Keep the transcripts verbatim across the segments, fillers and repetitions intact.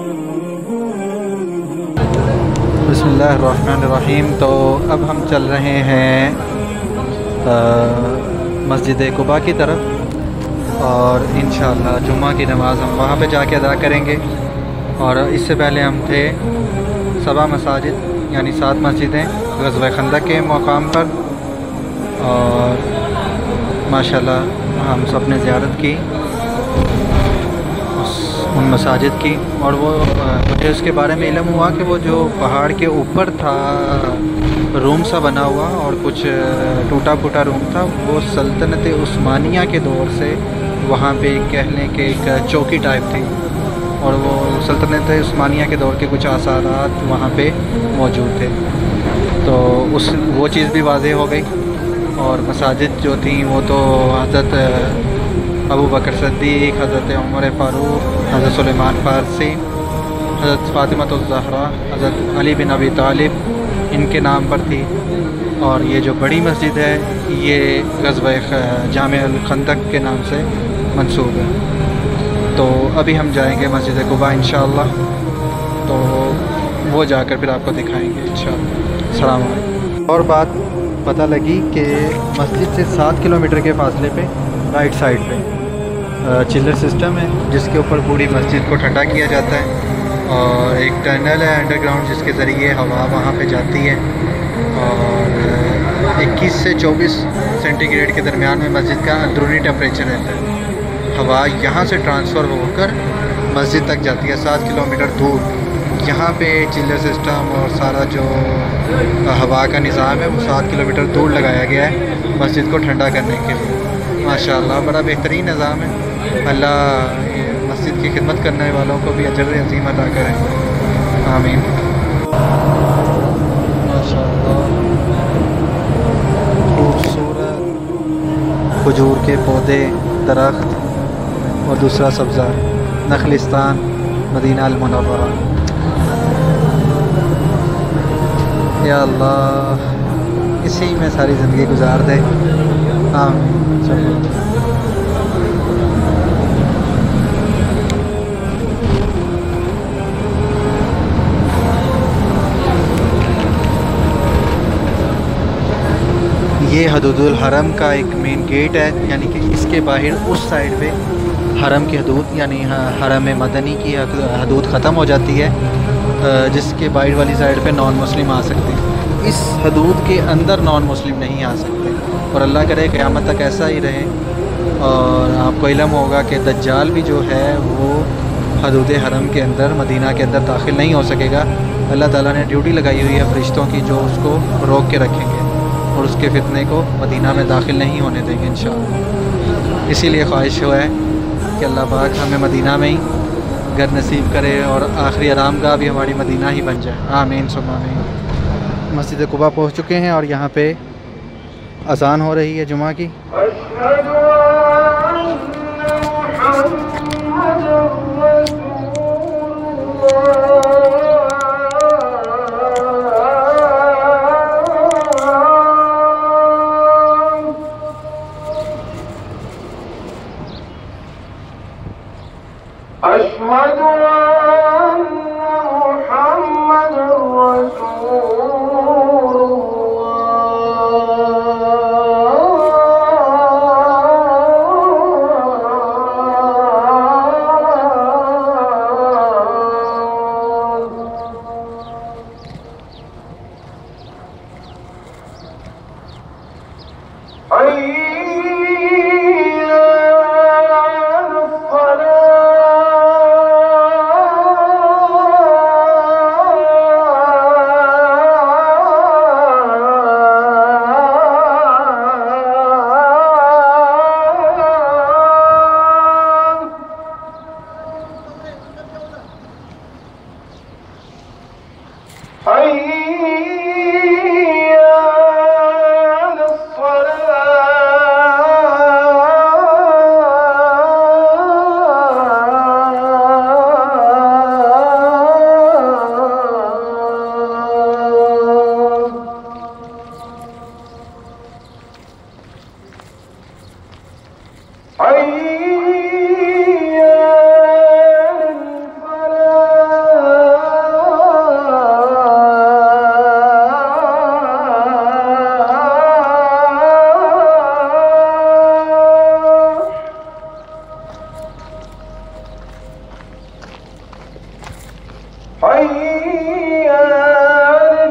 बिस्मिल्लाहिर्रहमानिर्रहीम। तो अब हम चल रहे हैं मस्जिद कुबा की तरफ और इंशाअल्लाह जुम्मा की नमाज़ हम वहाँ पे जाके अदा करेंगे। और इससे पहले हम थे सबा मसाजिद यानी सात मस्जिदें ग़ज़वा खंदक के मकाम पर, और माशाल्लाह हम सब ने ज़ियारत की उस उन मसाजिद की। और वो मुझे उसके बारे में इल्म हुआ कि वो जो पहाड़ के ऊपर था रूम सा बना हुआ और कुछ टूटा फूटा रूम था, वो सल्तनत उस्मानिया के दौर से वहाँ पे कह लें कि एक चौकी टाइप थी, और वो सल्तनत उस्मानिया के दौर के कुछ आसारात वहाँ पे मौजूद थे। तो उस वो चीज़ भी वाज़ेह हो गई। और मसाजिद जो थी वो तो हज़रत अबू बकर सिद्दीक़, हज़रत उमर फ़ारूक, हज़रत सुलेमान फ़ारसी, हज़रत फ़ातिमा-उज़-ज़हरा, हज़रत अली बिन अबी तालिब, इनके नाम पर थी। और ये जो बड़ी मस्जिद है ये ग़ज़वा जामिअल खंदक के नाम से मंसूब है। तो अभी हम जाएंगे मस्जिद कुबा इंशाअल्लाह, तो वो जाकर फिर आपको दिखाएंगे इंशाअल्लाह। अस्सलाम वालेकुम। और बात पता लगी कि मस्जिद से सात किलोमीटर के फासले पे राइट साइड पे चिल्लर सिस्टम है, जिसके ऊपर पूरी मस्जिद को ठंडा किया जाता है। और एक टनल है अंडरग्राउंड जिसके ज़रिए हवा वहाँ पे जाती है। और इक्कीस से चौबीस सेंटीग्रेड के दरमियान में मस्जिद का अंदरूनी टेम्परेचर रहता है। हवा यहाँ से ट्रांसफ़र होकर मस्जिद तक जाती है सात किलोमीटर दूर। यहाँ पे चिल्लर सिस्टम और सारा जो हवा का निज़ाम है वो सात किलोमीटर दूर लगाया गया है मस्जिद को ठंडा करने के लिए। माशाअल्लाह बड़ा बेहतरीन निज़ाम है। अल्लाह मस्जिद की खिदमत करने वालों को भी अजर अज़ीम अता करें, आमीन। माशाअल्लाह खूबसूरत खजूर के पौधे, दरख्त और दूसरा सब्ज़ा नखलिस्तान मदीना अल मुनव्वरा। या अल्लाह इसी में सारी ज़िंदगी गुजार दे, आमीन। ये हदूदुल हरम का एक मेन गेट है, यानी कि इसके बाहर उस साइड पे हरम की हदूद यानी हरम मदनी की हदूद ख़त्म हो जाती है, जिसके बाहर वाली साइड पे नॉन मुस्लिम आ सकते हैं। इस हदूद के अंदर नॉन मुस्लिम नहीं आ सकते, और अल्लाह करे क़यामत तक ऐसा ही रहे। और आपको इल्म होगा कि दज्जाल भी जो है वो हदूद हरम के अंदर मदीना के अंदर दाखिल नहीं हो सकेगा। अल्लाह ताला ने ड्यूटी लगाई हुई है फ़रिश्तों की जो उसको रोक के रखेंगे और उसके फितने को मदीना में दाखिल नहीं होने देंगे इंशाअल्लाह। इसीलिए ख्वाहिश हुआ है कि अल्लाह पाक हमें मदीना में ही घर नसीब करे और आखिरी आरामगाह भी हमारी मदीना ही बन जाए, आमीन सुम्मा आमीन। मस्जिद कुबा पहुँच चुके हैं और यहाँ पे अज़ान हो रही है जुमा की। حي على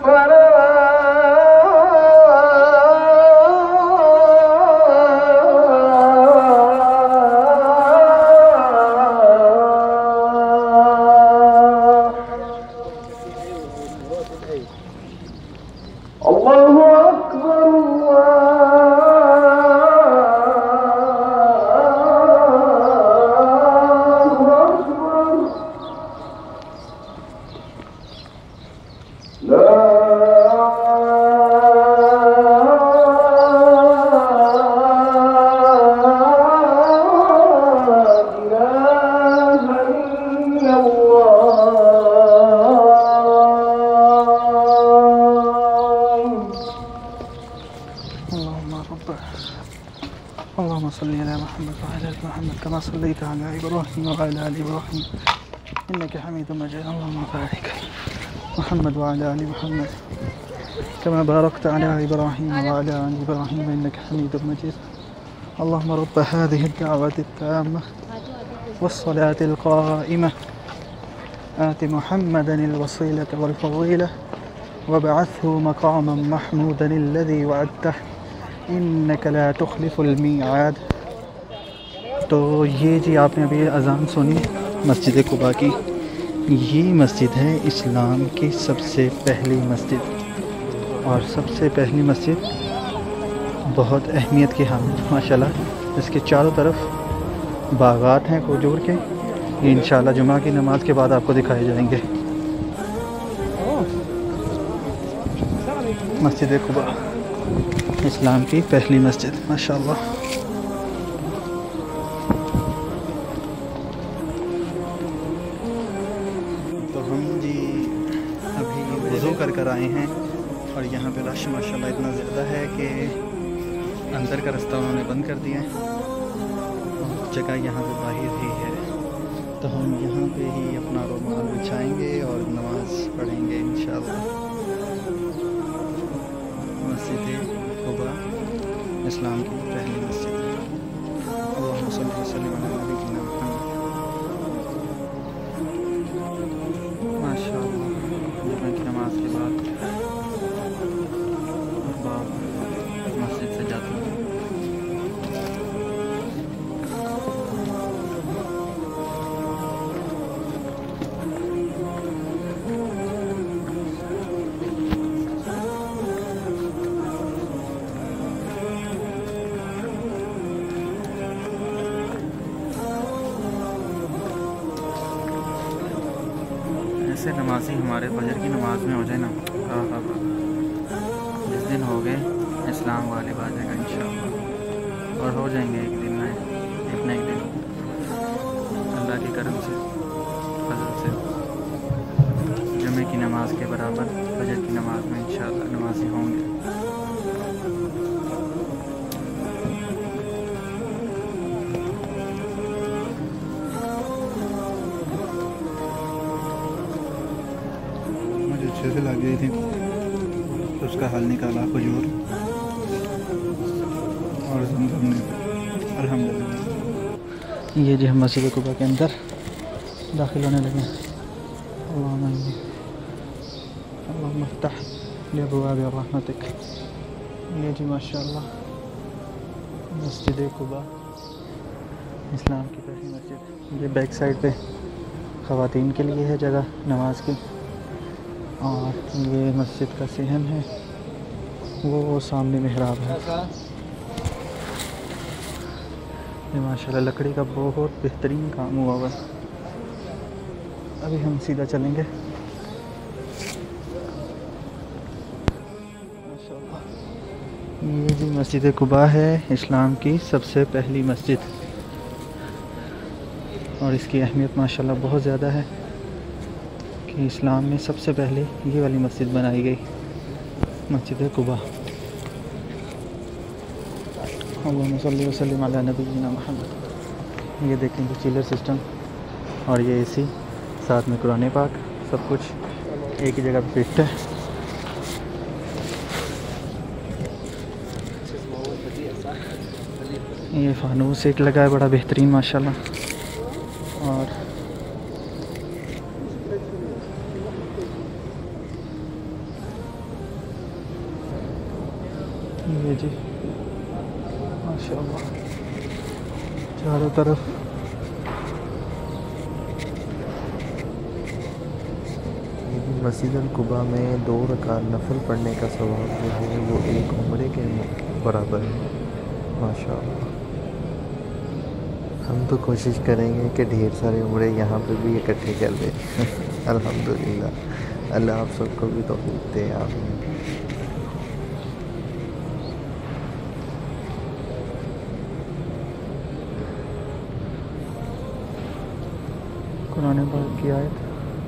الفلاح الله أكبر الله أكبر لا إله إلا الله اللهم رب اللهم صل على محمد وعلى ال محمد كما صليت على ابراهيم وعلى ال ابراهيم انك حميد مجيد. اللهم بارك على محمد وعلى ال محمد كما باركت على ابراهيم وعلى ال ابراهيم انك حميد مجيد. اللهم رب هذه الدعوة التامة والصلاة القائمة آت محمدا الوسيلة والفضيلة وابعثه مقاما محمودا الذي وعدته इन्नक ला तुखलिफुल मीआद। तो ये जी आपने अभी अज़ान सुनी मस्जिद कुबा की। ये मस्जिद है इस्लाम की सबसे पहली मस्जिद और सबसे पहली मस्जिद बहुत अहमियत की हामिल माशाल्लाह। इसके चारों तरफ बागात हैं खजूर के। ये इंशाल्लाह जुमा की नमाज के बाद आपको दिखाए जाएंगे। मस्जिद कुबा इस्लाम की पहली मस्जिद माशाल्लाह। तो हम जी अभी वज़ू कर कर आए हैं और यहाँ पे रश माशाल्लाह इतना ज़्यादा है कि अंदर का रास्ता उन्होंने बंद कर दिया है। जगह यहाँ पे बाहर ही है, तो हम यहाँ पे ही अपना रुमाल बिछाएंगे और नमाज पढ़ेंगे इंशाल्लाह। मस्जिद कुबा इस्लाम की पहली मस्जिद है। अल्लाहुम्मा सल्ली व सल्लिम अला नबीना मुहम्मद। माशाअल्लाह जुमे की नमाज के बाद अहबाब मस्जिद से जाते हैं। ऐसे नमाजी हमारे फजर की नमाज में हो जाए ना, हाँ हाँ हाँ जिस दिन हो गए इस्लाम वाले आ जाएगा इंशाअल्लाह। और हो जाएंगे एक दिन में, एक न एक दिन अल्लाह के करम से फजल से जुमे की नमाज के बराबर फजर की नमाज में इंशाअल्लाह नमाजी होंगे। से लग गई थी तो उसका हल निकाला खजूर और ज़मज़म ने अल्हम्दुलिल्लाह। ये जी हम मस्जिद कुबा के अंदर दाखिल होने लगे। अल्लाहुम्मा इफ्तह लिअब्वाब रहमतिक। ये जी माशाअल्लाह मस्जिद कुबा इस्लाम की पहली मस्जिद। ये बैक साइड पे ख़वातीन के लिए है जगह नमाज की, और ये मस्जिद का सहन है, वो सामने मेहराब है। ये माशाल्लाह लकड़ी का बहुत बेहतरीन काम हुआ हुआ है। अभी हम सीधा चलेंगे माशाल्लाह। ये जी मस्जिद कुबा है इस्लाम की सबसे पहली मस्जिद, और इसकी अहमियत माशाल्लाह बहुत ज़्यादा है कि इस्लाम में सबसे पहले ये वाली मस्जिद बनाई गई, मस्जिद कुबा। अल्लाहुम्मा सल्ली व सल्लिम अला नबीना मुहम्मद। ये देखें कि चिलर सिस्टम और ये एसी, साथ में कुरान पाक, सब कुछ एक ही जगह पे फिट है। ये फानूस एक लगा है बड़ा बेहतरीन माशाल्लाह। और ये जी माशाअल्लाह चारों तरफ। मस्जिद अल कुबा में दो रकात नफल पढ़ने का सवाब जो है वो एक उम्रे के बराबर है माशाअल्लाह। हम तो कोशिश करेंगे कि ढेर सारे उम्रे यहाँ पे भी इकट्ठे कर लें। अल्हम्दुलिल्लाह, अल्लाह आप सबको भी तौफीक दे। आमीन। कुरान पाक की आयत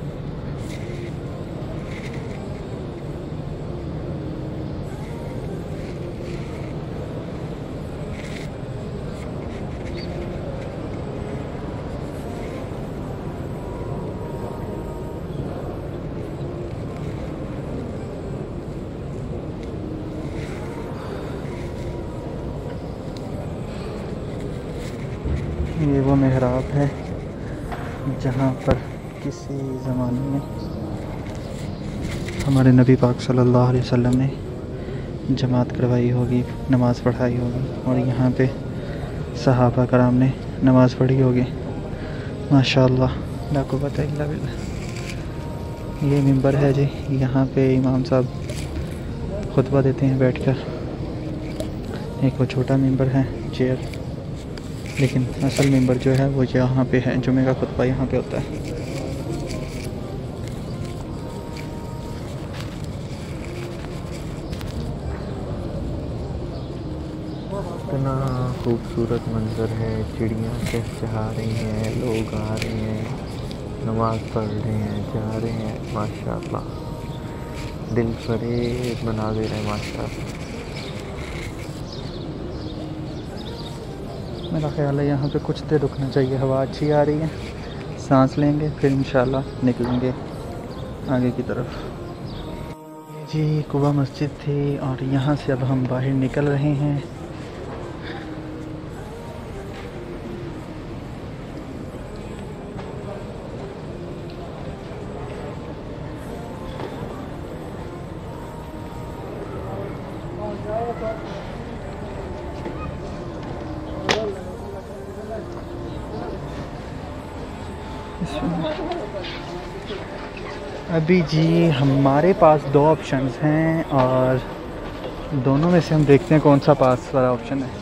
ये वो मेहराब है जहाँ पर किसी ज़माने में हमारे नबी पाक सल्लल्लाहु अलैहि वसल्लम ने जमात करवाई होगी, नमाज़ पढ़ाई होगी और यहाँ पे सहाबा कराम ने नमाज़ पढ़ी होगी। माशाअल्लाह ला कुव्वता इल्ला बिल्लाह। ये मिंबर है जी, यहाँ पे इमाम साहब खुतबा देते हैं बैठकर। एक वो छोटा मिंबर है, चेयर, लेकिन असल मिंबर जो है वो यहाँ पे है। जुमे का खुतबा यहाँ पे होता है। इतना खूबसूरत मंज़र है, चिड़ियाँ चहचहा रही हैं, लोग आ रहे हैं, नमाज़ पढ़ रहे हैं, जा रहे हैं। माशाअल्लाह, दिल फरेब बना दे रहे हैं माशाअल्लाह। मेरा ख़्याल है यहाँ पे कुछ देर रुकना चाहिए, हवा अच्छी आ रही है, सांस लेंगे फिर इंशाल्लाह निकलेंगे आगे की तरफ। जी कुबा मस्जिद थी और यहाँ से अब हम बाहर निकल रहे हैं। अभी जी हमारे पास दो ऑप्शंस हैं और दोनों में से हम देखते हैं कौन सा पास वाला ऑप्शन है।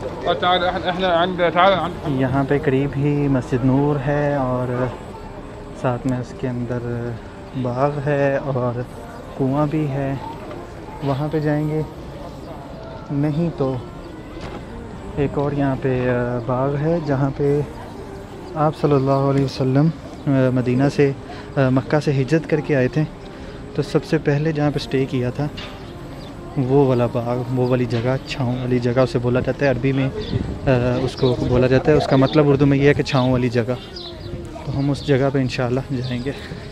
यहाँ पे करीब ही मस्जिद नूर है और साथ में उसके अंदर बाग है और कुआं भी है, वहाँ पे जाएंगे। नहीं तो एक और यहाँ पे बाग है जहाँ पे आप सल्लल्लाहु अलैहि वसल्लम मदीना से मक्का से हिजरत करके आए थे, तो सबसे पहले जहाँ पे स्टे किया था वो वाला बाग, वो वाली जगह, छाँव वाली जगह उसे बोला जाता है। अरबी में आ, उसको बोला जाता है, उसका मतलब उर्दू में ये है कि छाँव वाली जगह। तो हम उस जगह पे इंशाल्लाह जाएंगे।